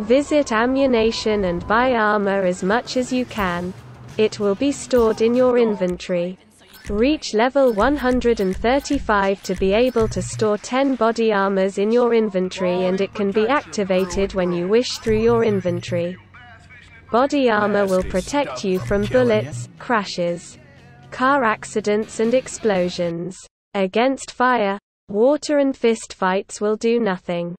Visit Ammu-Nation and buy armor as much as you can. It will be stored in your inventory. Reach level 135 to be able to store 10 body armors in your inventory, and it can be activated when you wish through your inventory. Body armor will protect you from bullets, crashes, car accidents and explosions. Against fire, water and fist fights will do nothing.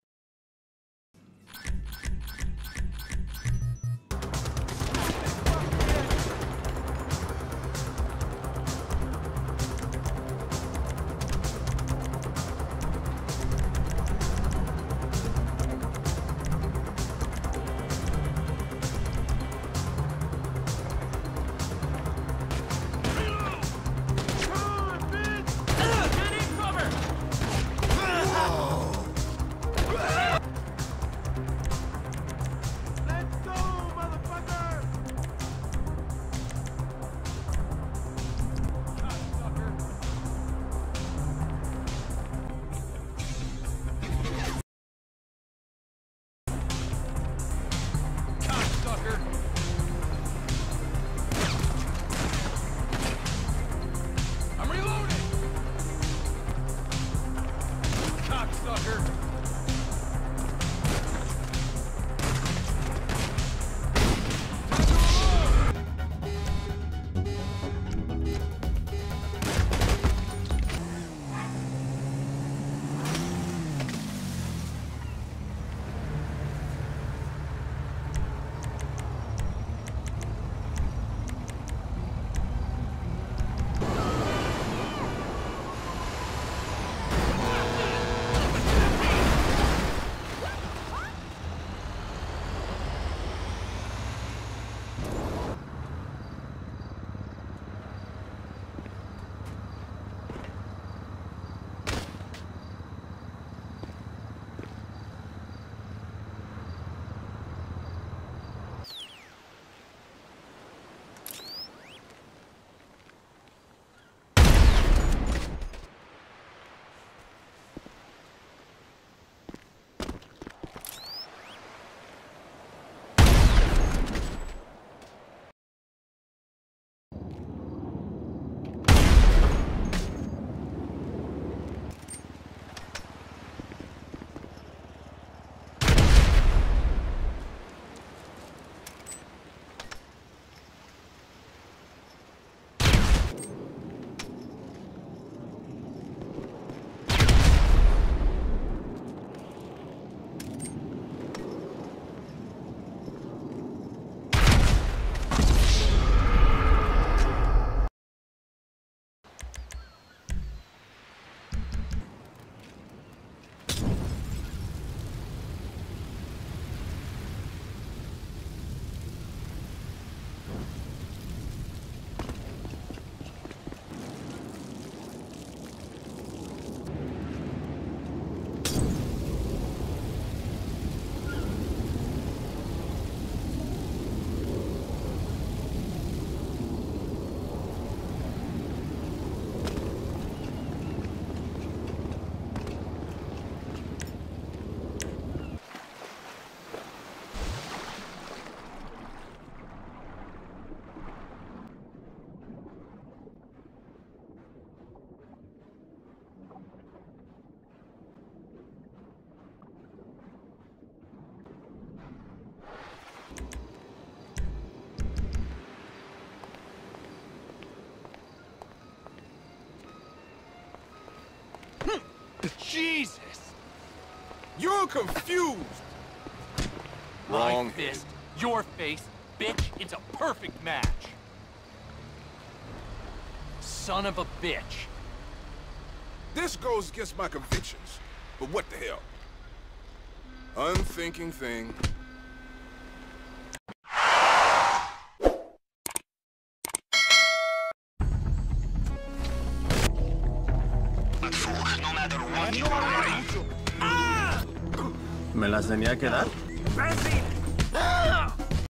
Jesus! You're confused! My fist, your face, bitch, it's a perfect match! Son of a bitch. This goes against my convictions, but what the hell? Unthinking thing. ¿Me las tenía que dar?